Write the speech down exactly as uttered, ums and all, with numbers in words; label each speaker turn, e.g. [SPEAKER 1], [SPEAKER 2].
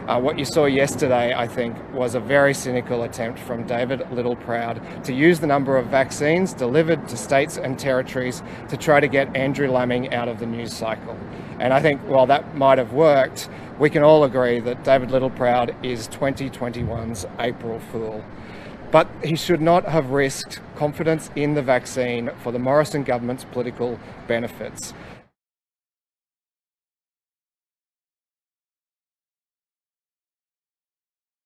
[SPEAKER 1] Uh, what you saw yesterday, I think, was a very cynical attempt from David Littleproud to use the number of vaccines delivered to states and territories to try to get Andrew Laming out of the news cycle. And I think while that might have worked, we can all agree that David Littleproud is twenty twenty-one's April Fool. But he should not have risked confidence in the vaccine for the Morrison government's political benefits.